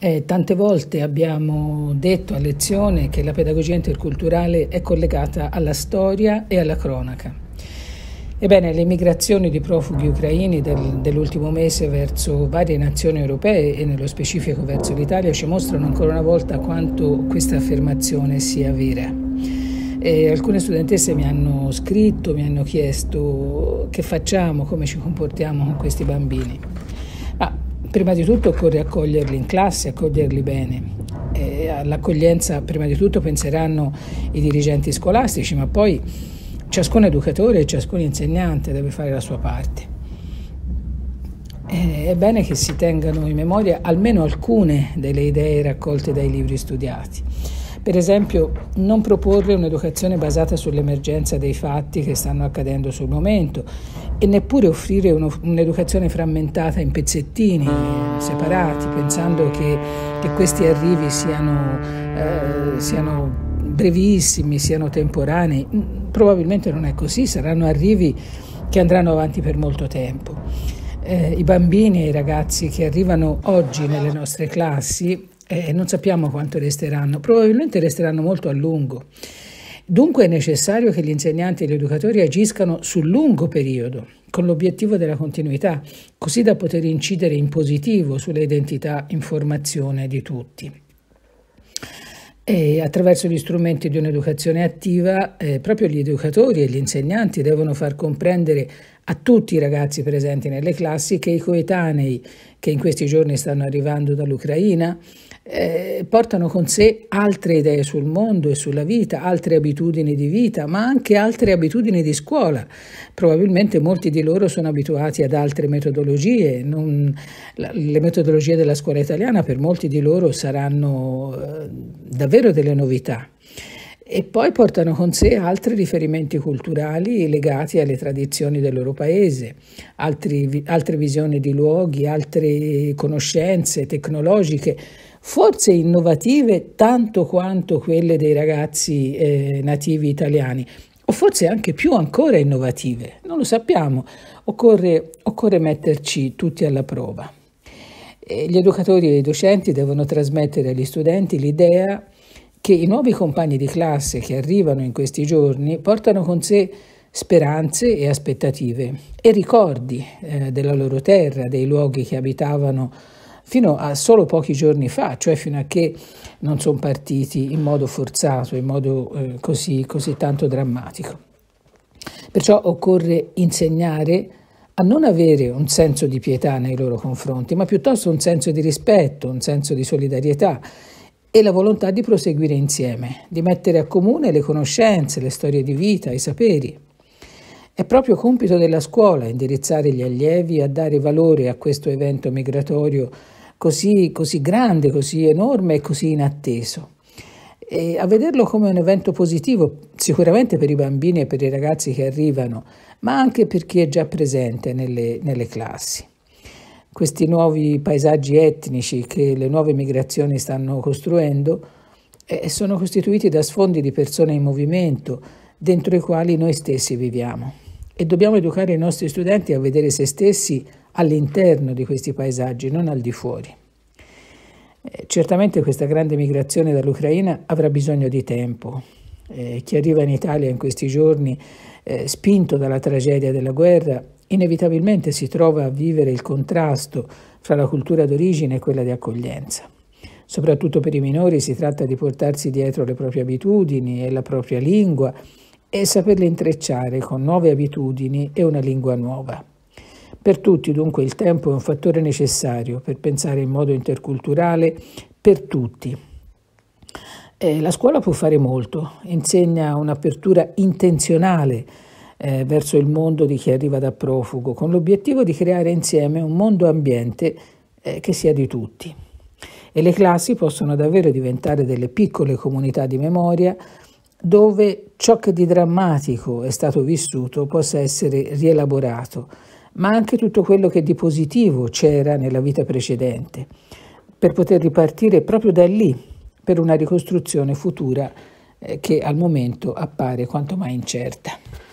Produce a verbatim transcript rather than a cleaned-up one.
Eh, tante volte abbiamo detto a lezione che la pedagogia interculturale è collegata alla storia e alla cronaca. Ebbene, le migrazioni di profughi ucraini del, dell'ultimo mese verso varie nazioni europee e nello specifico verso l'Italia ci mostrano ancora una volta quanto questa affermazione sia vera. E alcune studentesse mi hanno scritto, mi hanno chiesto che facciamo, come ci comportiamo con questi bambini. Ma prima di tutto occorre accoglierli in classe, accoglierli bene. E all'accoglienza prima di tutto penseranno i dirigenti scolastici, ma poi ciascun educatore e ciascun insegnante deve fare la sua parte. È bene che si tengano in memoria almeno alcune delle idee raccolte dai libri studiati. Per esempio, non proporre un'educazione basata sull'emergenza dei fatti che stanno accadendo sul momento e neppure offrire uno, un'educazione frammentata in pezzettini separati, pensando che, che questi arrivi siano, eh, siano brevissimi, siano temporanei. Probabilmente non è così, saranno arrivi che andranno avanti per molto tempo. Eh, I bambini e i ragazzi che arrivano oggi nelle nostre classi Eh, non sappiamo quanto resteranno, probabilmente resteranno molto a lungo. Dunque è necessario che gli insegnanti e gli educatori agiscano sul lungo periodo, con l'obiettivo della continuità, così da poter incidere in positivo sulle identità in formazione di tutti. E attraverso gli strumenti di un'educazione attiva, eh, proprio gli educatori e gli insegnanti devono far comprendere a tutti i ragazzi presenti nelle classi che i coetanei che in questi giorni stanno arrivando dall'Ucraina eh, portano con sé altre idee sul mondo e sulla vita, altre abitudini di vita, ma anche altre abitudini di scuola. Probabilmente molti di loro sono abituati ad altre metodologie, non, la, le metodologie della scuola italiana per molti di loro saranno eh, davvero delle novità. E poi portano con sé altri riferimenti culturali legati alle tradizioni del loro paese, altri, altre visioni di luoghi, altre conoscenze tecnologiche, forse innovative tanto quanto quelle dei ragazzi eh, nativi italiani, o forse anche più ancora innovative, non lo sappiamo, occorre, occorre metterci tutti alla prova. E gli educatori e i docenti devono trasmettere agli studenti l'idea che i nuovi compagni di classe che arrivano in questi giorni portano con sé speranze e aspettative e ricordi eh, della loro terra, dei luoghi che abitavano fino a solo pochi giorni fa, cioè fino a che non sono partiti in modo forzato, in modo eh, così, così tanto drammatico. Perciò occorre insegnare a non avere un senso di pietà nei loro confronti, ma piuttosto un senso di rispetto, un senso di solidarietà, e la volontà di proseguire insieme, di mettere a comune le conoscenze, le storie di vita, i saperi. È proprio compito della scuola indirizzare gli allievi a dare valore a questo evento migratorio così, così grande, così enorme e così inatteso, e a vederlo come un evento positivo sicuramente per i bambini e per i ragazzi che arrivano, ma anche per chi è già presente nelle, nelle classi. Questi nuovi paesaggi etnici che le nuove migrazioni stanno costruendo eh, sono costituiti da sfondi di persone in movimento dentro i quali noi stessi viviamo, e dobbiamo educare i nostri studenti a vedere se stessi all'interno di questi paesaggi, non al di fuori. Eh, certamente questa grande migrazione dall'Ucraina avrà bisogno di tempo. Eh, chi arriva in Italia in questi giorni, eh, spinto dalla tragedia della guerra, inevitabilmente si trova a vivere il contrasto fra la cultura d'origine e quella di accoglienza. Soprattutto per i minori si tratta di portarsi dietro le proprie abitudini e la propria lingua e saperle intrecciare con nuove abitudini e una lingua nuova. Per tutti dunque il tempo è un fattore necessario per pensare in modo interculturale per tutti. Eh, la scuola può fare molto, insegna un'apertura intenzionale Eh, verso il mondo di chi arriva da profugo, con l'obiettivo di creare insieme un mondo ambiente eh, che sia di tutti. E le classi possono davvero diventare delle piccole comunità di memoria dove ciò che di drammatico è stato vissuto possa essere rielaborato, ma anche tutto quello che di positivo c'era nella vita precedente, per poter ripartire proprio da lì per una ricostruzione futura eh, che al momento appare quanto mai incerta.